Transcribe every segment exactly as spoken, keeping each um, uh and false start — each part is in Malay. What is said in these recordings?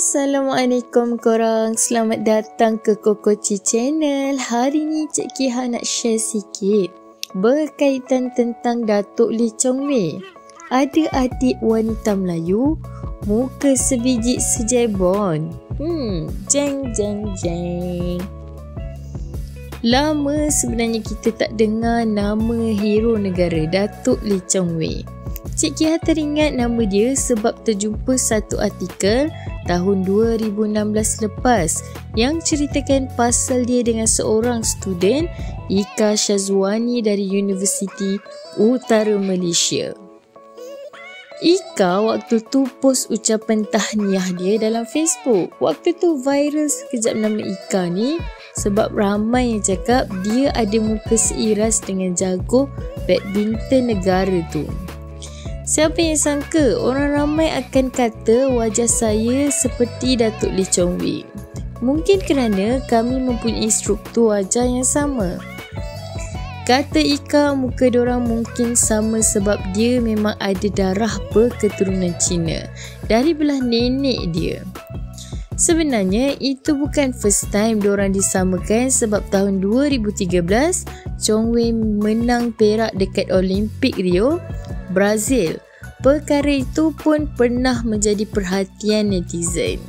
Assalamualaikum korang, selamat datang ke Kokoci Channel. Hari ni Cik Kiha nak share sikit berkaitan tentang Datuk Lee Chong Wei. Ada adik wanita Melayu, muka sebiji sejebon. Hmm, jeng jeng jeng. Lama sebenarnya kita tak dengar nama hero negara Datuk Lee Chong Wei. Cik Kiha teringat nama dia sebab terjumpa satu artikel tahun dua ribu enam belas lepas yang ceritakan pasal dia dengan seorang student Ika Shazwani dari Universiti Utara Malaysia. Ika waktu tu post ucapan tahniah dia dalam Facebook. Waktu tu viral sekejap nama Ika ni sebab ramai yang cakap dia ada muka seiras dengan jago badminton negara tu. Siapa yang sangka orang ramai akan kata wajah saya seperti Datuk Lee Chong Wei. Mungkin kerana kami mempunyai struktur wajah yang sama. Kata Ika, muka diorang mungkin sama sebab dia memang ada darah berketurunan Cina dari belah nenek dia. Sebenarnya itu bukan first time diorang disamakan sebab tahun dua ribu tiga belas Chong Wei menang perak dekat Olimpik Rio, Brazil. Perkara itu pun pernah menjadi perhatian netizen.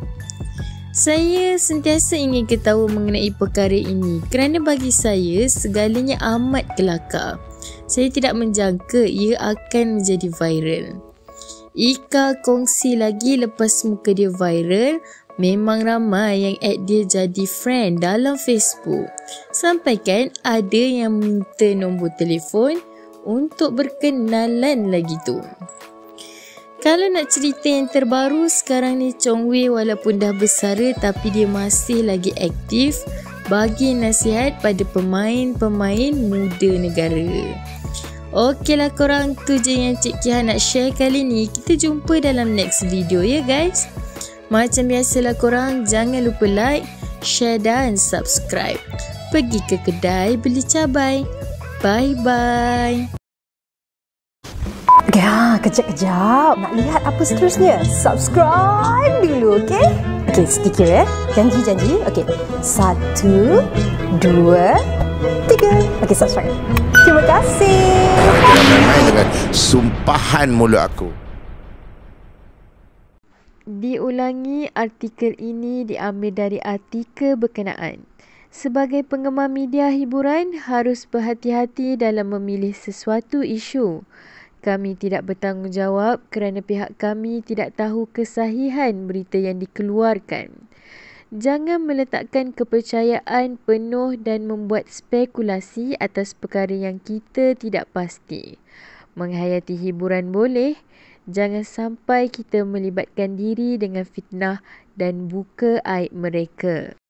Saya sentiasa ingin ketawa mengenai perkara ini kerana bagi saya segalanya amat kelakar. Saya tidak menjangka ia akan menjadi viral. Ika kongsi lagi lepas muka dia viral, memang ramai yang add dia jadi friend dalam Facebook. Sampaikan ada yang minta nombor telefon untuk berkenalan lagi tu. Kalau nak cerita yang terbaru, sekarang ni Chong Wei walaupun dah bersara tapi dia masih lagi aktif bagi nasihat pada pemain-pemain muda negara. Okeylah korang, tu je yang Cik Kiha nak share kali ni. Kita jumpa dalam next video ya guys. Macam biasalah korang, jangan lupa like, share dan subscribe. Pergi ke kedai beli cabai. Bye-bye. Okay, ha, kejap-kejap. Nak lihat apa seterusnya? Subscribe dulu, okay? Okay, sedikit ya. Janji-janji. Okay, satu, dua, tiga. Okay, subscribe. Terima kasih. Jangan main-main dengan sumpahan mulut aku. Diulangi, artikel ini diambil dari artikel berkenaan. Sebagai penggemar media hiburan, harus berhati-hati dalam memilih sesuatu isu. Kami tidak bertanggungjawab kerana pihak kami tidak tahu kesahihan berita yang dikeluarkan. Jangan meletakkan kepercayaan penuh dan membuat spekulasi atas perkara yang kita tidak pasti. Menghayati hiburan boleh, jangan sampai kita melibatkan diri dengan fitnah dan buka aib mereka.